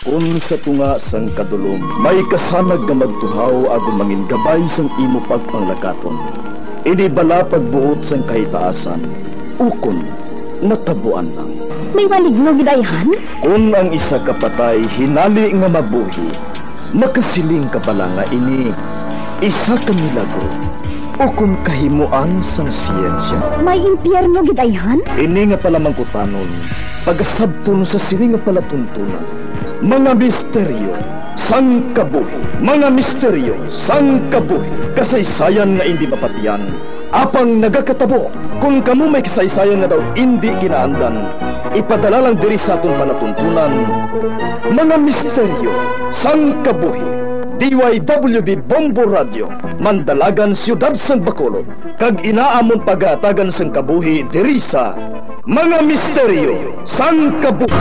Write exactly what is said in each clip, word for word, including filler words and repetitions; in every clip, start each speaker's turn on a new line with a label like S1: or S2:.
S1: Kung sa tunga sang kadulom, may kasanag nga magtuhaw agon mangin gabay sang imo pagpanglakaton. Ini bala pagbuot sang kahitaasan, ukon natabuan lang.
S2: May maligno gidayhan?
S1: Kung ang isa kapatay hinali nga mabuhi, makasiling ka pala nga ini isa ka milagro o kung kahimuan sang siyensya.
S2: May impyerno gidayhan?
S1: Ini nga pala mangkutanon, pagasabton sa sini nga palatuntunan. Mga misteryo sang kabuhi, mga misteryo sang kabuhi, kasaysayan nga hindi mapatiyan, apang nagakatabo. Kung kamo may kasaysayan nga daw hindi ginaandan, ipadala lang diri sa atong palatuntunan. Mga misteryo sang kabuhi, D Y W B Bombo Radio, Mandalagan, Siyudad sang Bacolod, kag inaamon pagatagan sang kabuhi diri sa Mga Misteryo sang Kabuhi.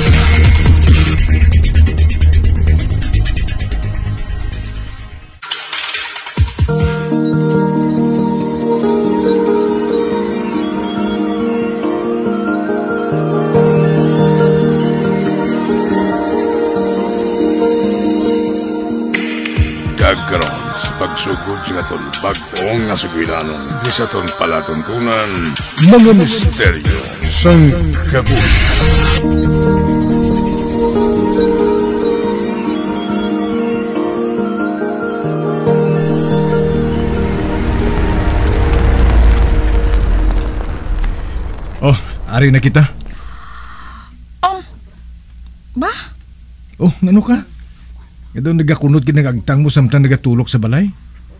S3: Karon sa pagsugod sa aton bagong nga sugilanon di sa aton palatuntunan, Mga Misteryo sang Kabuhi.
S4: Oh, ari na kita.
S5: Um, ba?
S4: Oh, nano ka? Ito nagakunod kinagagtang mo samtang nagatulog sa balay?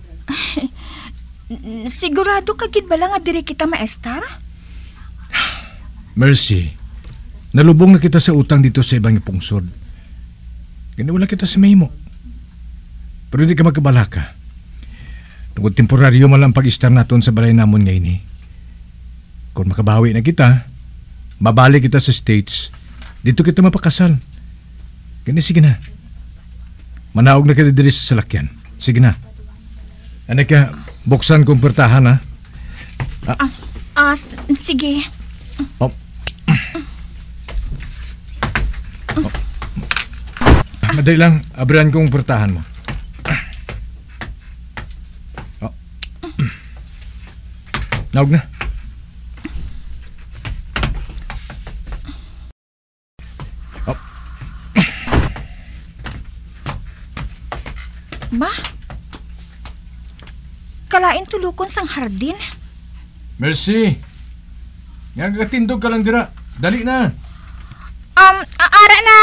S5: Sigurado ka gid bala nga diri kita maestar?
S4: Mercy, nalubong na kita sa utang dito sa ibang ipungsod. Ganawala kita sa mahimo. Pero hindi ka magkabalaka. Tungkol temporaryo malang pag-istar naton sa balay namon ngayon eh. Kung makabawi na kita, mabalik kita sa States, dito kita mapakasal. Gani, sige na. Manaog na kita diri sa salakyan. Sige na. Ano ka, buksan kong pertahan, ha?
S5: Ah, ah, sige.
S4: Oh. Oh. Madali lang, abrihan kong pertahan mo. Oh. Naog na.
S5: Ba? Kalain tulukon sang hardin?
S4: Mercy! Nga gatindog ka lang dira. Dali na.
S5: Um, aara na.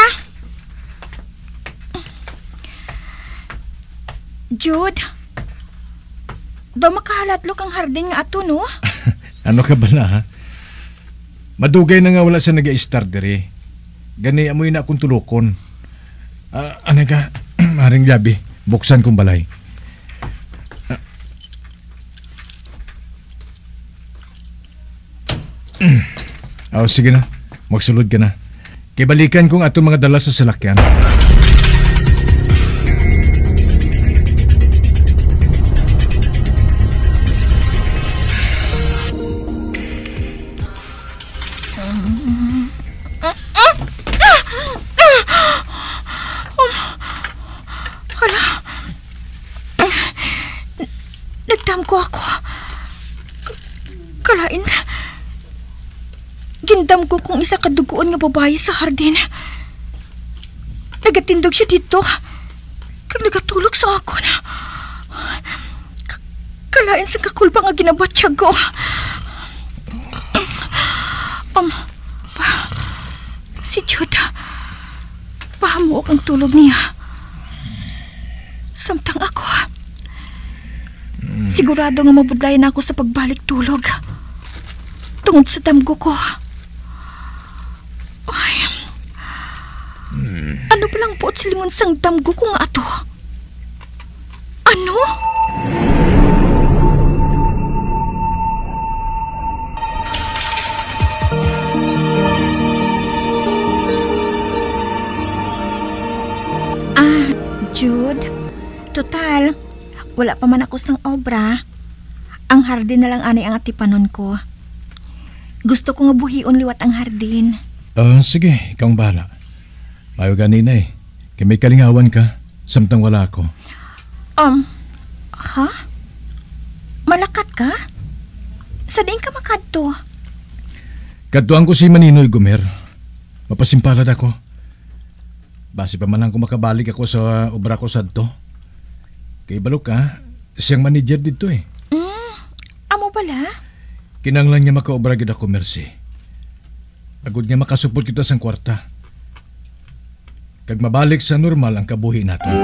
S5: Jude, daw makahaladlok ang hardin nga ato, no?
S4: Ano ka ba na, ha? Madugay na nga wala sa nag-i-star diri. Gani amoy na akong tulukon. Uh, ano ka, maring labi. Buksan kong balay. Oh, sige na. Magsulod ka na. Kibalikan kong atong mga dala sa salakyan.
S5: Nagdamko ako. Kalain. Gindam ko kung isa kaduguan nga babae sa hardin. Nagatindog siya dito. Kag nagatulog sa ako na. Kalain sa kakulpa nga ginabuhat siya ko. Um, pa, si Jude. Pahamuok ang tulog niya. Samtang ako, sigurado nga mabudlayan ako sa pagbalik tulog. Tungod sa damgo ko. Ay, hmm. Ano palang buot silingon sang damgo ko nga ato? Ano? Ah, Jude, total, wala pa man ako sang obra. Ang hardin na lang ani ang atipanon ko. Gusto ko nga buhion liwat ang hardin.
S4: Uh, sige, ikaw ang bahala. Mayo ganina eh. Kaya may kalingawan ka, samtang wala ako.
S5: Um, ha? Malakat ka? Sa diin ka makadto?
S4: Katuan ko si Maninoy Gumer. Mapasimpalad ako. Base pa man lang kung makabalik ako sa obra ko sadto. Kay balo ka, siyang manager dito eh.
S5: Mm, amo pala?
S4: Kinanglan niya makaobra gid ako, Mercy. Agud niya makasupot kita sang kwarta. Kag mabalik sa normal ang kabuhi naton.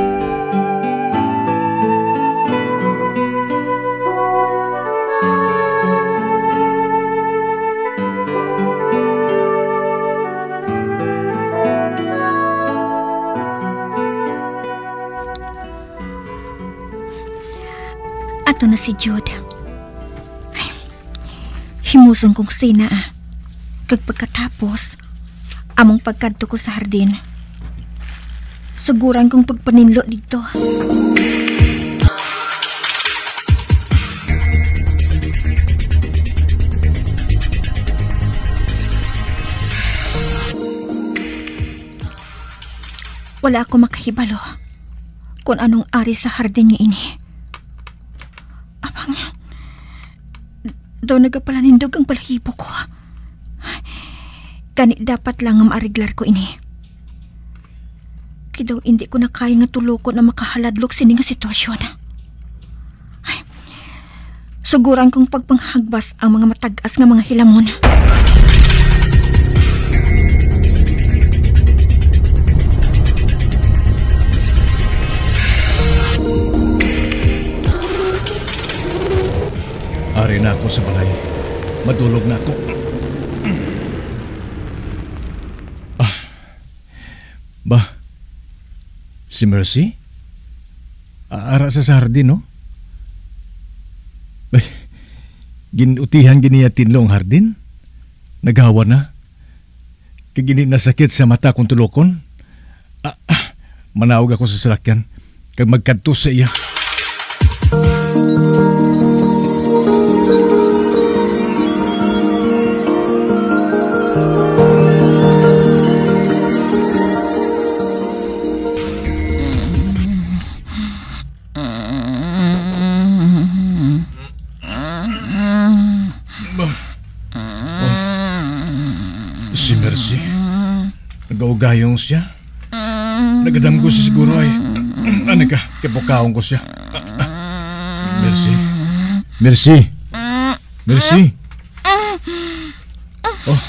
S5: Ato na si Jude. Ay, himuson kong sina ah. Kag pagkatapos, among pagkadto ko sa hardin. Suguran kong pagpaninlo dito. Wala ako makahibalo kung anong ari sa hardin niya ini. Abang, daw nagapalanindog ang balahibo ko. Gani dapat lang ang maariglar ko ini. Kaya daw hindi ko na kaya nga tulukon na makahaladlok sini nga sitwasyon. Ay, suguran kong pagpanghagbas ang mga matagas nga mga hilamon.
S4: Ari na ako sa balay. Madulog na ako. Ah. Ba? Si Mercy? Aara sa sardin, no? Ay, ginutihan giniya tinlong hardin? Naghawa na? Kagini nasakit sa mata kong tulokon? Ah, ah, manawag ako sa salakyan. Kag magkadto sa iya. Si Mercy, nag-augayong siya. Nagadamgo siya siguro ay. Ano ka, kipukaon ko siya. Mercy, Mercy, Mercy. Oh.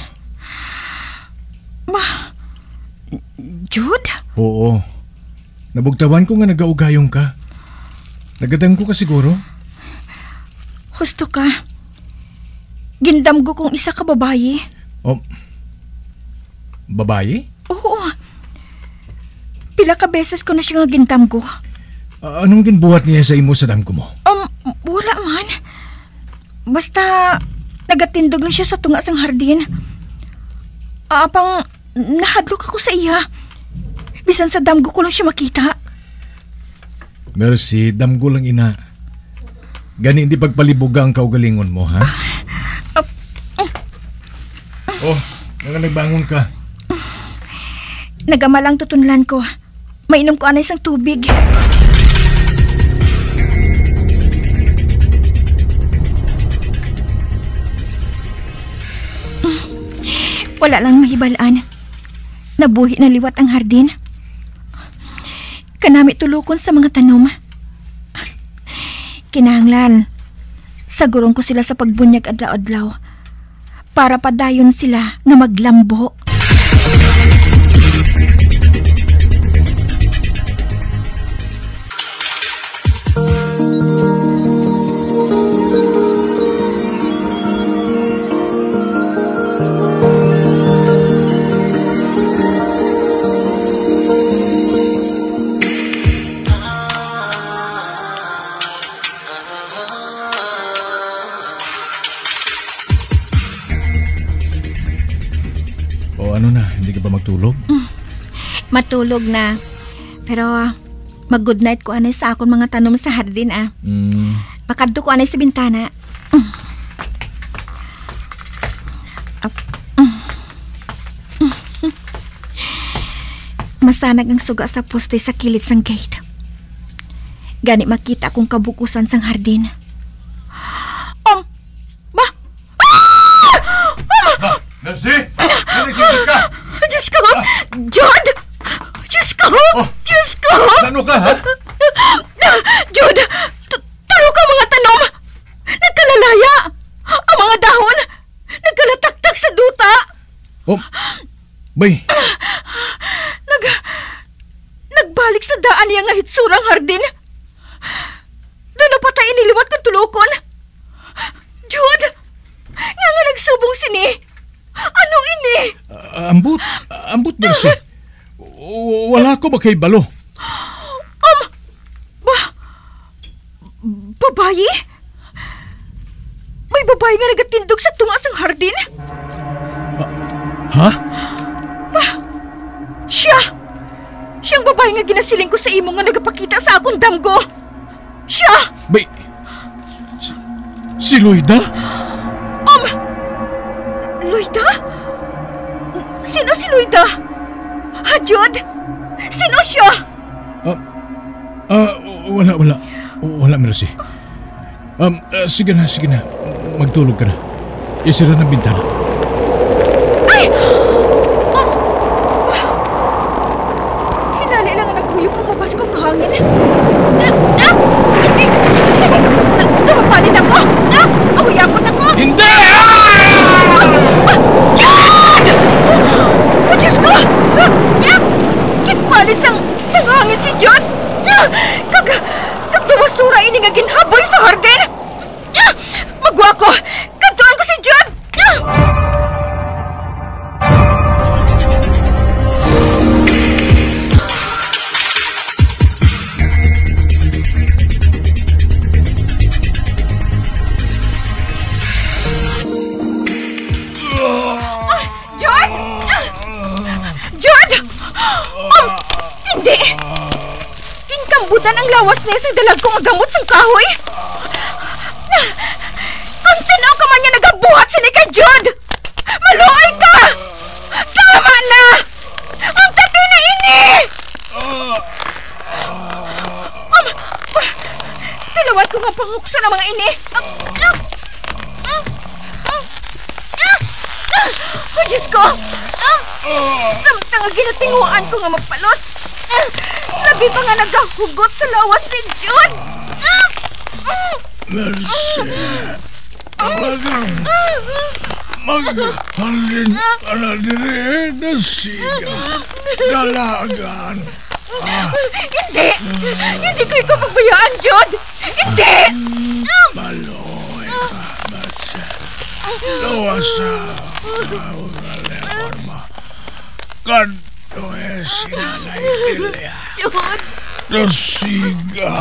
S5: Ba, Jude?
S4: Oo. Nabugtawan ko nga nag-augayong ka. Nagadamgo ka siguro.
S5: Husto ka. Gindamgo kong isa ka babayi.
S4: Oh. Babae?
S5: Oo. Pila ka beses ko na siya nga gindamgo.
S4: Uh, anong ginbuhat niya sa imo sa damgo mo?
S5: Um, wala man. Basta nagatindog lang siya sa tunga sang hardin. Apang nahadlok ako sa iya. Bisan sa damgo ko lang siya makita.
S4: Mercy, damgo lang ina. Gani hindi pagpalibuga ang kaugalingon mo, ha?
S5: Uh, uh,
S4: oh, nga nagbangon ka.
S5: Nagamalang tutunlan ko. Mainom ko anay sang tubig. Wala lang mahibalaan. Nabuhi na liwat ang hardin. Kanami tulukon sa mga tanom. Kinahanglan, sagurong ko sila sa pagbunyag adlaw-adlaw para padayon sila nga maglambo.
S4: Ano na, hindi ka ba magtulog?
S5: Mm, matulog na. Pero mag-good night ko anay sa akong mga tanom sa hardin ah.
S4: Mm.
S5: Makadto ko anay sa bintana. Mm. Up. Mm. Mm. masanag ang suga sa poste sa kilid sang gate. Gani makita akong kabukusan sang hardin. Om! Ba?
S4: Ba, Mercy! Narinig ka!
S5: Diyos ko! Jod! Diyos ko!
S4: Oh.
S5: Diyos ko!
S4: Ano ka, ha?
S5: Jod! Taro ka mga tanom! Nagkalalaya! Ang mga dahon! Nagkalataktak sa duta!
S4: Oh, bay.
S5: Nag... Nagbalik sa daan niya nga hitsurang hardin. Doon na patay iniliwat kong tulokon. Jod! Nga nga nagsubong sini. Ano ini?
S4: Uh, ambut, ambut, Mercy. W- Wala ko ba kay balo?
S5: Um, ba... Babayi? May babayi nga nagatindog sa tunga sang hardin?
S4: Ha?
S5: Ba? Siya! Siyang babae nga ginasiling ko sa imo nga nagapakita sa akong damgo. Siya!
S4: Bay, si, si Loida?
S5: Um, Loida? Sino si Loida? Ha, Jod? Sino siya?
S4: Ah, ah, wala, wala. Wala, Mercy. Um, uh, sige na, sige na. Magtulog ka na. Isira ng bintana.
S5: Ay! Um, hinali lang ang naghuyop kung mapaskong hangin. Ah! Ah! Hindi! Tumapalit ako! Ah! Ahuyapot ako!
S4: Hindi!
S5: Jod! Oh, Diyos ko! Ah! Kitpalit sang, sang hangin si Jod! Ah! Kag... Kag dumasura ini nga ginhaboy sa hardin! Ah! Magwa ko! Kantuan ko si Jod! Ah! Jod! Jod! Um, hindi! Inkambutan ang lawas niya sa dalag kong agamot sa kahoy! Kung sino ka man niya nagabuhat sini kay Jod! Maluoy ka! Tama na! Ang kati na ini! Um, Tilawan ko nga panguksa ng mga ini! Um, um, um, um, um, Oh, Diyos ko! Um, Samtang nga ginatinguan ko nga mapalos! Um, Labi pa nga nagahugot sa lawas ni Jod! Um, um,
S3: Mercy. Talagang maghalin ka na dire na siya. Dalagan. Ah,
S5: Hindi! Hindi ko ikaw pagbayaan, Jod! Hindi!
S3: maloy ka, Mercy. Lawasa. Ugalekon mo. Kanto e sinanay Delia.
S5: Jod!
S3: Nasiga.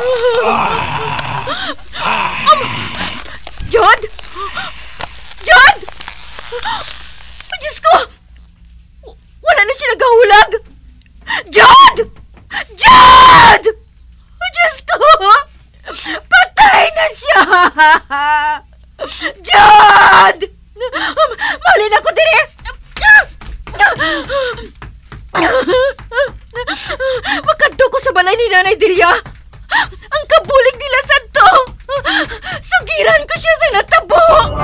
S5: Jod! Jod! Oh, Diyos ko! Wala na siya naghahulag! Jod! Jod! Oh, Diyos ko! Patay na siya! Jod! Malin ako diri! Makadto ko sa balay ni Nanay Delia! Ang kabulig nila sa to! Sugiran ko siya sa natabo!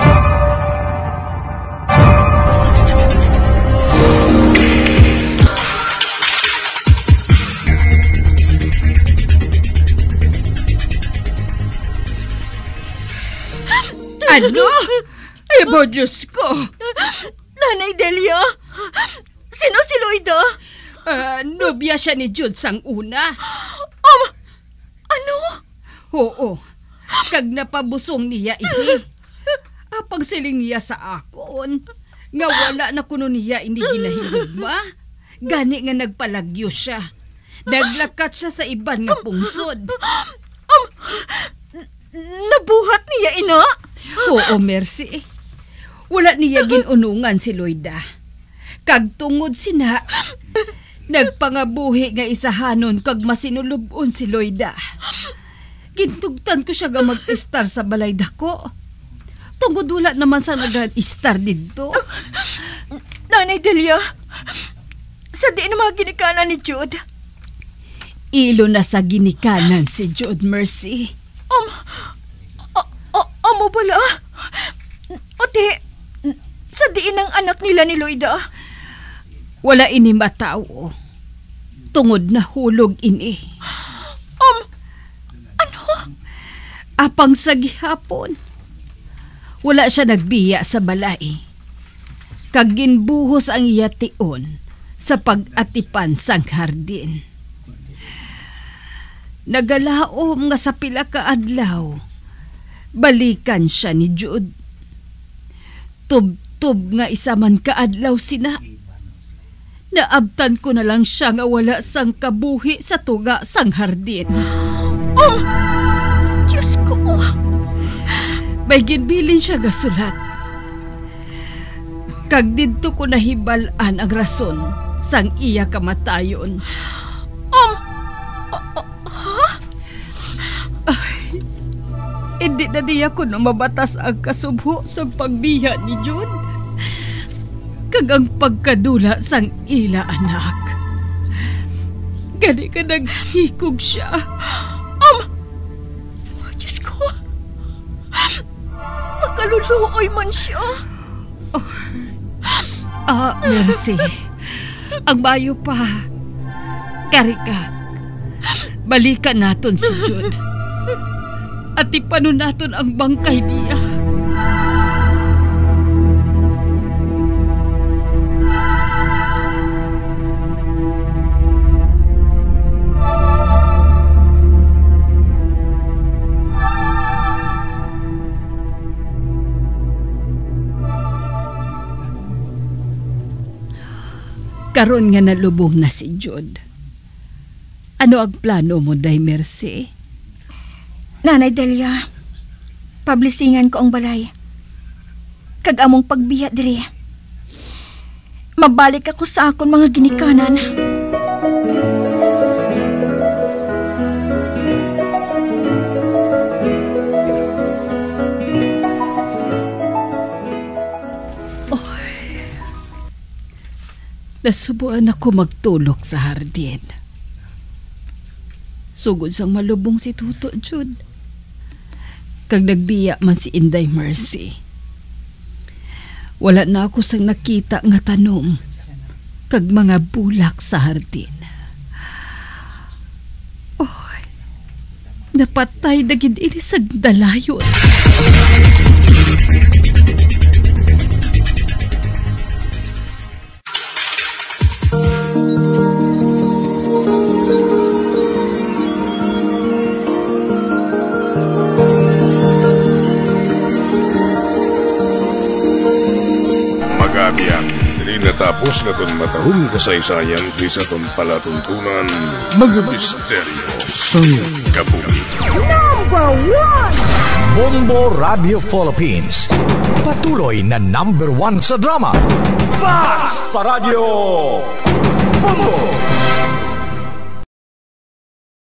S6: Ano? Ay, bo, Diyos ko.
S5: Nanay Delia, sino si Loida?
S6: Ah, nobya siya ni Jud sang una.
S5: Um, ano?
S6: Oo. Kag napabusong niya ihi. Apag siling niya sa akon. Nga wala na kuno niya hindi ginahigugma. Gani nga nagpalagyo siya. Naglakat siya sa iban nga pungsod.
S5: Um, nabuhat niya, ina?
S6: Oo, Mercy. Wala niya ginunungan si Loida. Kag tungod sina, nagpangabuhi nga isahanon kag masinulubon si Loida. Gintugtan ko siya nga mag-istar sa balay dako. Tungod wala naman sa nag-istar dito.
S5: Nanay Delia, sa di na mga ginikanan ni Jude?
S6: Ilo na sa ginikanan si Jude, Mercy.
S5: Um, o- o- amo bala? O di, sa diin ang anak nila ni Loida?
S6: Wala ini matawo. Tungod na hulog ini.
S5: Um, ano?
S6: Apang sa gihapon. Wala siya nagbiya sa balay. Kag ginbuhos ang iyation sa pag-atipan sang hardin. Nagalaom nga sa pila ka adlaw, balikan siya ni Jude. Tub-tub nga isa man ka adlaw sina. Naabtan ko na lang siya nga wala sang kabuhi sa tuga sang hardin.
S5: Oh! Diyos ko!
S6: May ginbilin siya gasulat. Kag didto ko nahibalan ang rason sang iya kamatayon.
S5: Um, uh, uh, ha?
S6: Ay, hindi na diya ko na mabatas ang kasubho sa pagbiya ni Jude. Kag ang pagkadula sang ila anak. Gani ka naghikog siya.
S5: Um, oh, Diyos ko. Makaluluoy man siya.
S6: Oh. Ah, Mercy. Ang bayo pa. Karika. Balikan naton si Jude. At ipanon naton ang bangkay niya. Karon nga nalubong na si Jude. Ano ang plano mo, Day Mercy?
S5: Nanay Delia, pablisingan ko ang balay. Kag among pagbiya diri. Mabalik ako sa akon mga ginikanan.
S6: Nasubuan ako magtulog sa hardin. Sugod sang malubong si Tuto Jude. Kag nagbiya man si Inday Mercy. Wala na ako sang nakita nga tanom kag mga bulak sa hardin. Oh, napatay na gid ini sa dalayon.
S3: Natapos na ton matahong kasaysayan di sa ton palatuntunan mga misteryo sa kabuhi.
S2: Number one!
S7: Bombo Radio Philippines. Patuloy na number one sa drama. Fast pa Radio! Bombo!